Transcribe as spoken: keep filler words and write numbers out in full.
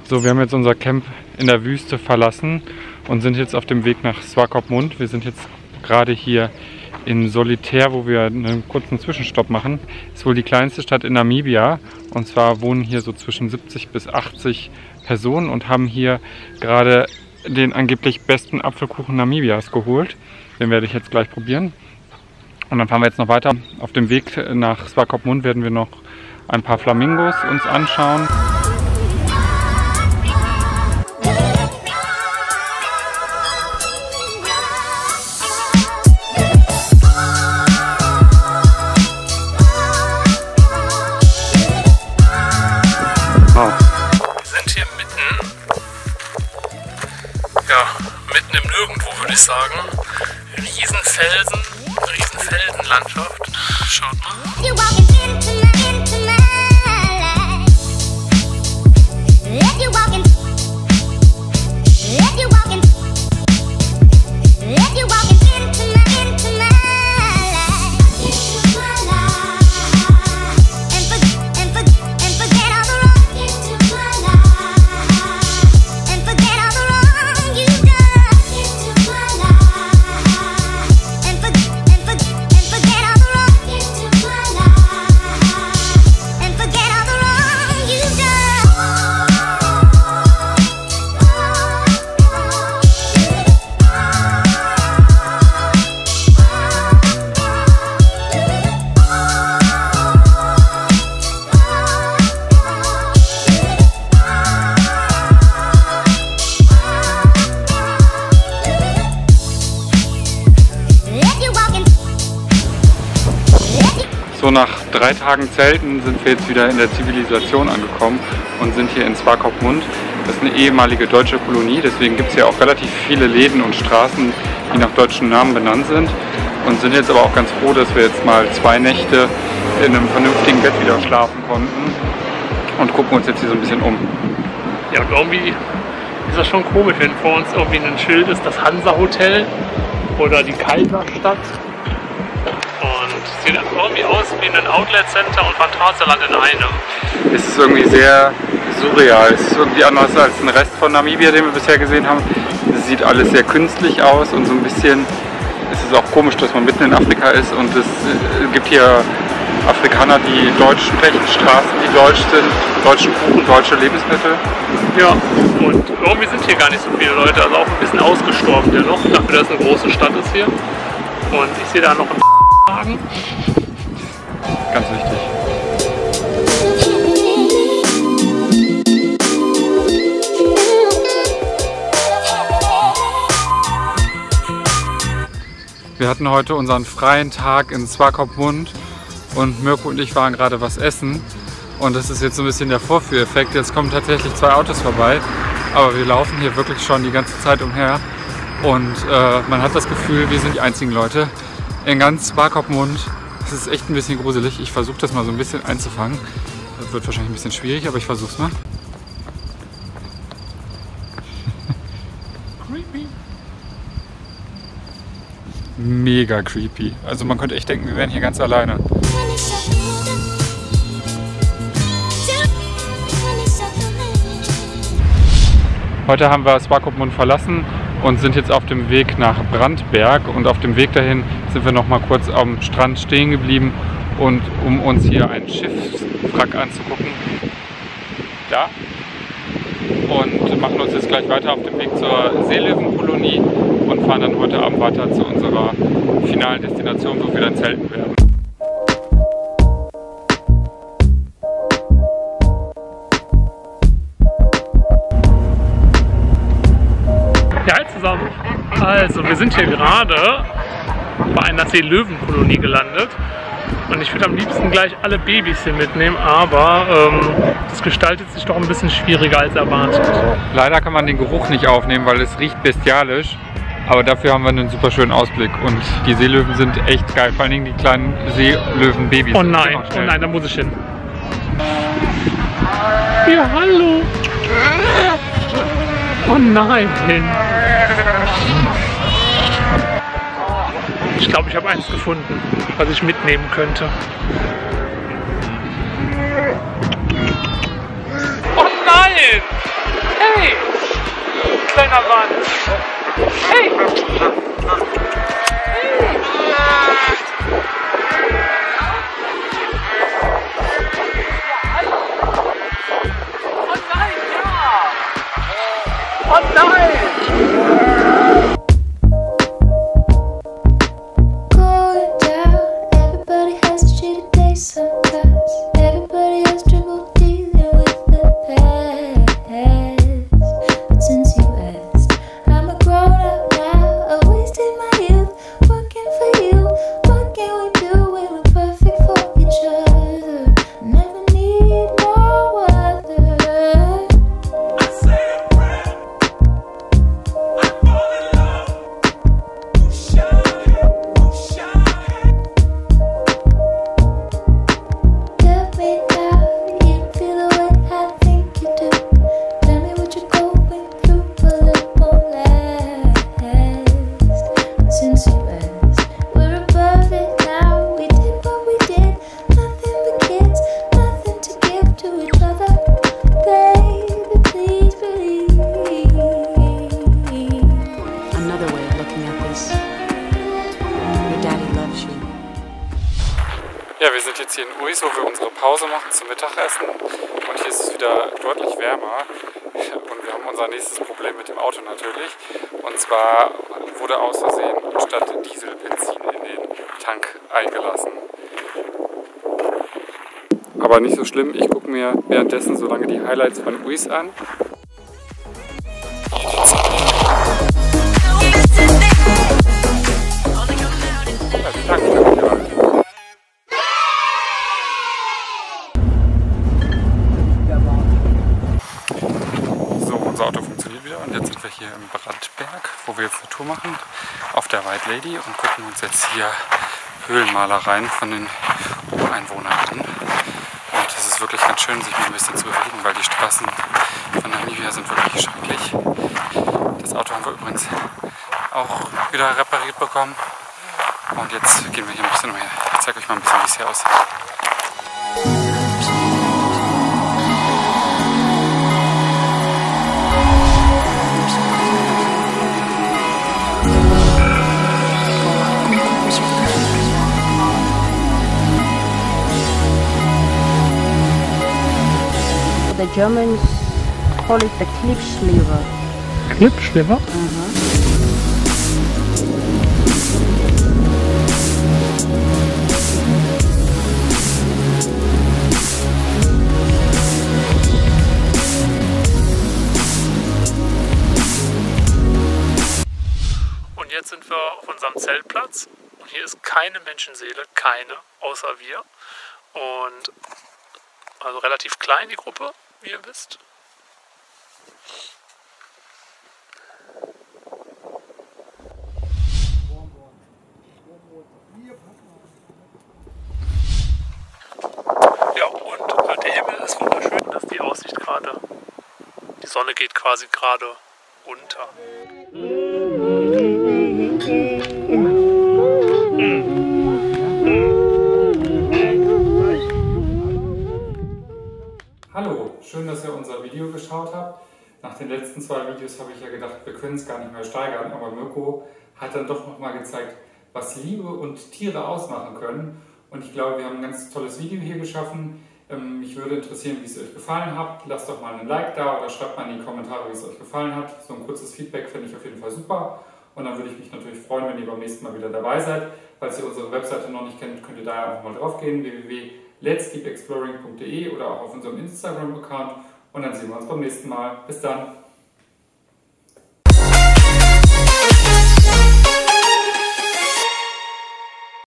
So, wir haben jetzt unser Camp in der Wüste verlassen und sind jetzt auf dem Weg nach Swakopmund. Wir sind jetzt gerade hier in Solitär, wo wir einen kurzen Zwischenstopp machen. Ist wohl die kleinste Stadt in Namibia. Und zwar wohnen hier so zwischen siebzig bis achtzig Personen und haben hier gerade den angeblich besten Apfelkuchen Namibias geholt. Den werde ich jetzt gleich probieren. Und dann fahren wir jetzt noch weiter. Auf dem Weg nach Swakopmund werden wir noch ein paar Flamingos uns anschauen. Würde ich sagen. Riesenfelsen, Riesenfelsenlandschaft. Schaut mal. So, nach drei Tagen Zelten sind wir jetzt wieder in der Zivilisation angekommen und sind hier in Swakopmund. Das ist eine ehemalige deutsche Kolonie, deswegen gibt es hier auch relativ viele Läden und Straßen, die nach deutschen Namen benannt sind. Und sind jetzt aber auch ganz froh, dass wir jetzt mal zwei Nächte in einem vernünftigen Bett wieder schlafen konnten und gucken uns jetzt hier so ein bisschen um. Ja, irgendwie ist das schon komisch, wenn vor uns irgendwie ein Schild ist, das Hansa-Hotel oder die Kaiserstadt. Sieht irgendwie aus wie ein Outlet-Center und Phantasialand in einem. Es ist irgendwie sehr surreal. Es ist irgendwie anders als ein Rest von Namibia, den wir bisher gesehen haben. Es sieht alles sehr künstlich aus und so ein bisschen. Es ist auch komisch, dass man mitten in Afrika ist und es gibt hier Afrikaner, die Deutsch sprechen, Straßen, die deutsch sind, deutschen Kuchen, deutsche Lebensmittel. Ja, und irgendwie sind hier gar nicht so viele Leute, also auch ein bisschen ausgestorben der noch, dafür, dass es eine große Stadt ist hier. Und ich sehe da noch einen Wagen. Ganz wichtig. Wir hatten heute unseren freien Tag in Swakopmund und Mirko und ich waren gerade was essen. Und das ist jetzt so ein bisschen der Vorführeffekt. Jetzt kommen tatsächlich zwei Autos vorbei, aber wir laufen hier wirklich schon die ganze Zeit umher. Und äh, man hat das Gefühl, wir sind die einzigen Leute in ganz Swakopmund. Es ist echt ein bisschen gruselig. Ich versuche das mal so ein bisschen einzufangen. Das wird wahrscheinlich ein bisschen schwierig, aber ich versuche es mal. Creepy. Mega creepy. Also man könnte echt denken, wir wären hier ganz alleine. Heute haben wir Swakopmund verlassen und sind jetzt auf dem Weg nach Brandberg. Und auf dem Weg dahin sind wir noch mal kurz am Strand stehen geblieben, und um uns hier einen Schiffswrack anzugucken. Da. Und machen uns jetzt gleich weiter auf dem Weg zur Seelöwenkolonie und fahren dann heute Abend weiter zu unserer finalen Destination, wo wir dann zelten werden. Ja, hi zusammen. Also, wir sind hier gerade bei einer Seelöwenkolonie gelandet. Und ich würde am liebsten gleich alle Babys hier mitnehmen, aber ähm, das gestaltet sich doch ein bisschen schwieriger als erwartet. Leider kann man den Geruch nicht aufnehmen, weil es riecht bestialisch. Aber dafür haben wir einen super schönen Ausblick. Und die Seelöwen sind echt geil, vor allen Dingen die kleinen Seelöwenbabys. Oh nein, oh nein, da muss ich hin. Ja, hallo. Oh nein. Ich glaube, ich habe eins gefunden, was ich mitnehmen könnte. Oh nein! jetzt hier in Uis, wo wir unsere Pause machen zum Mittagessen. Und hier ist es wieder deutlich wärmer. Und wir haben unser nächstes Problem mit dem Auto natürlich. Und zwar wurde aus Versehen statt Diesel Benzin in den Tank eingelassen. Aber nicht so schlimm, ich gucke mir währenddessen so lange die Highlights von Uis an. So, unser Auto funktioniert wieder und jetzt sind wir hier im Brandberg, wo wir jetzt eine Tour machen auf der White Lady und gucken uns jetzt hier Höhlenmalereien von den Ureinwohnern an. Und es ist wirklich ganz schön, sich mal ein bisschen zu bewegen, weil die Straßen von Namibia sind wirklich schrecklich. Das Auto haben wir übrigens auch wieder repariert bekommen. Und jetzt gehen wir hier ein bisschen umher. Ich zeige euch mal ein bisschen, wie es hier aussieht. The Germans call it the Klippschliver. Klippschliver? Mhm. Und jetzt sind wir auf unserem Zeltplatz. Und hier ist keine Menschenseele, keine, außer wir. Und also relativ klein die Gruppe, wie ihr wisst. Ja, und der Himmel ist wunderschön. Das ist die Aussicht gerade. Die Sonne geht quasi gerade unter. Hallo, schön, dass ihr unser Video geschaut habt. Nach den letzten zwei Videos habe ich ja gedacht, wir können es gar nicht mehr steigern, aber Mirko hat dann doch nochmal gezeigt, was Liebe und Tiere ausmachen können. Und ich glaube, wir haben ein ganz tolles Video hier geschaffen. Mich würde interessieren, wie es euch gefallen hat. Lasst doch mal ein Like da oder schreibt mal in die Kommentare, wie es euch gefallen hat. So ein kurzes Feedback finde ich auf jeden Fall super. Und dann würde ich mich natürlich freuen, wenn ihr beim nächsten Mal wieder dabei seid. Falls ihr unsere Webseite noch nicht kennt, könnt ihr da einfach mal drauf gehen, w w w punkt lets keep exploring punkt de oder auch auf unserem Instagram-Account. Und dann sehen wir uns beim nächsten Mal. Bis dann!